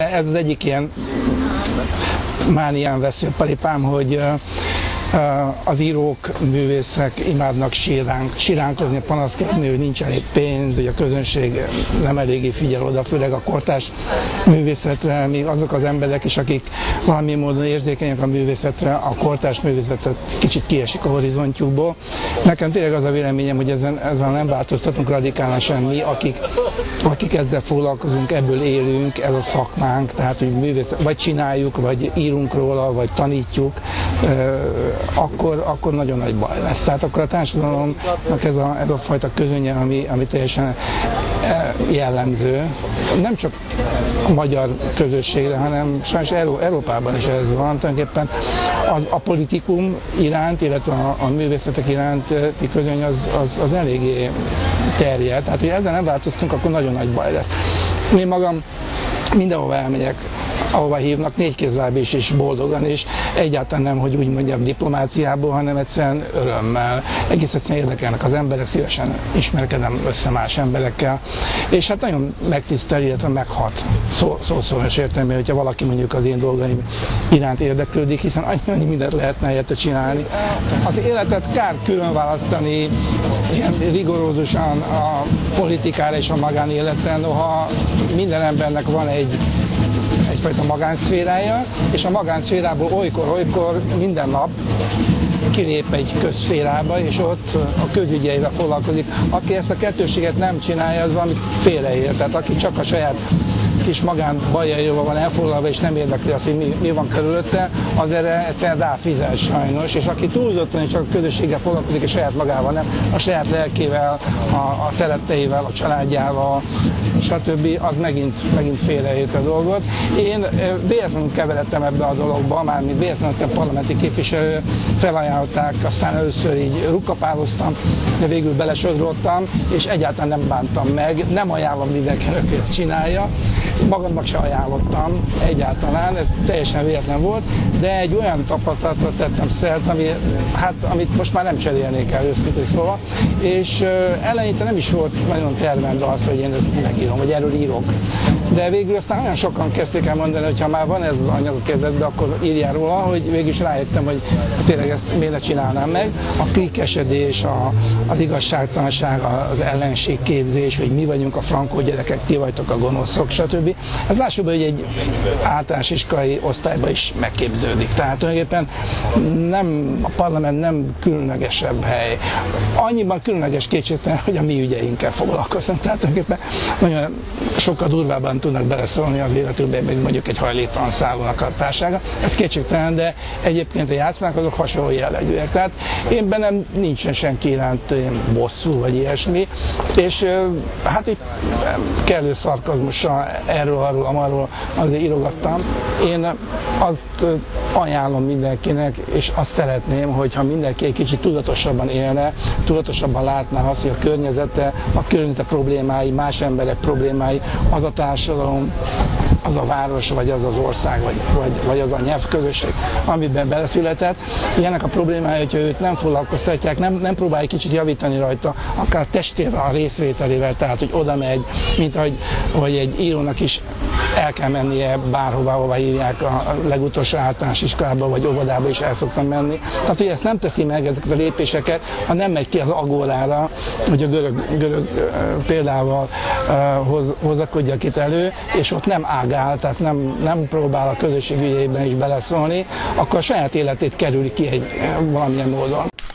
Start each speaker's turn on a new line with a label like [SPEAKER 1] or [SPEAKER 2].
[SPEAKER 1] ez az egyik ilyen mánián veszőparipám, hogy az írók, művészek imádnak siránkozni, panaszkodni, hogy nincs elég pénz, hogy a közönség nem eléggé figyel oda, főleg a kortárs művészetre, még azok az emberek is, akik valami módon érzékenyek a művészetre, a kortárs művészetet kicsit kiesik a horizontjukból. Nekem tényleg az a véleményem, hogy ezzel nem változtatunk radikálisan mi, akik ezzel foglalkozunk, ebből élünk, ez a szakmánk, tehát hogy művészet, vagy csináljuk, vagy írunk róla, vagy tanítjuk, akkor nagyon nagy baj lesz. Tehát akkor a társadalomnak ez a fajta közönye, ami teljesen jellemző, nem csak a magyar közösségre, hanem sajnos Európában is ez van. Tulajdonképpen a politikum iránt, illetve a művészetek iránti közöny az eléggé terjed. Tehát, hogy ezzel nem változtunk, akkor nagyon nagy baj lesz. Én magam mindenhova elmegyek, ahova hívnak, négy kézláb is boldogan, és egyáltalán nem, hogy úgy mondjam, diplomáciából, hanem egyszerűen örömmel. Egész egyszerűen érdekelnek az emberek, szívesen ismerkedem össze más emberekkel, és hát nagyon megtisztel, illetve meghat szószoros értelmű, hogyha valaki mondjuk az én dolgaim iránt érdeklődik, hiszen annyi mindent lehetne helyette csinálni. Az életet kár külön választani ilyen rigorózusan a politikára és a magánéletre, noha minden embernek van egyfajta magánszférája, és a magánszférából olykor minden nap kilép egy közszférába, és ott a közügyeivel foglalkozik. Aki ezt a kettőséget nem csinálja, az valami félreér. Tehát aki csak a saját kis magán bajaival van elfoglalva, és nem érdekli azt, hogy mi van körülötte, az erre egyszerűen ráfizet sajnos, és aki túlzottan és csak a közösséggel foglalkozik, és saját magával nem, a saját lelkével, a szeretteivel, a családjával, stb., az megint félreért a dolgot. Én véletlenül keveredtem ebbe a dologba, mármint véletlenül parlamenti képviselő, felajánlották, aztán először így rukkapáloztam, de végül belesodródtam, és egyáltalán nem bántam meg, nem ajánlom mindenkinek, hogy ezt csinálja, magamnak se ajánlottam egyáltalán, ez teljesen véletlen volt, de egy olyan tapasztalatra tettem szert, amit most már nem cserélnék el, őszintén szóval, és eleinte nem is volt nagyon tervemben az, hogy én ezt megírom, vagy erről írok. De végül aztán olyan sokan kezdték el mondani, hogy ha már van ez az anyag a kezedben, akkor írjál róla, hogy végül is rájöttem, hogy tényleg ezt miért ne csinálnám meg. A klikkesedés, az igazságtalanság, az ellenségképzés, hogy mi vagyunk a frankó gyerekek, ti vagytok a gonoszok, stb. Ez lássuk be, hogy egy általános iskolai osztályban is megképződik. Tehát tulajdonképpen a parlament nem különlegesebb hely. Annyiban különleges kétségtelen, hogy a mi ügyeinkkel foglalkozunk. Tehát tulajdonképpen nagyon sokkal durvábban tudnak beleszólni az életükbe, mint mondjuk egy hajléktalan szállónak a társága. Ez kétségtelen, de egyébként a játszmák azok hasonló jellegűek. Tehát én bennem nincsen senki iránt bosszú vagy ilyesmi, és hát így kellő szarkazmussal erről, amarról azért írogattam. Én azt ajánlom mindenkinek, és azt szeretném, hogyha mindenki egy kicsit tudatosabban élne, tudatosabban látná azt, hogy a környezete, a környezete problémái, más emberek problémái, az a társadalom, az a város, vagy az az ország, vagy az a nyelvközösség, amiben beleszületett. Ennek a problémája, hogyha őt nem foglalkoztatják, nem próbálják kicsit javítani rajta, akár testével, a részvételével, tehát hogy oda megy, mint hogy egy írónak is el kell mennie bárhová, hova hívják a legutolsó általános iskolába, vagy óvodába is el szoktam menni. Tehát, hogy ezt nem teszi meg, ezeket a lépéseket, ha nem megy ki az agórára, hogy a görög példával hozakodjak itt elő, és ott nem ágál, tehát nem próbál a közösség ügyeiben is beleszólni, akkor a saját életét kerüli ki valamilyen módon.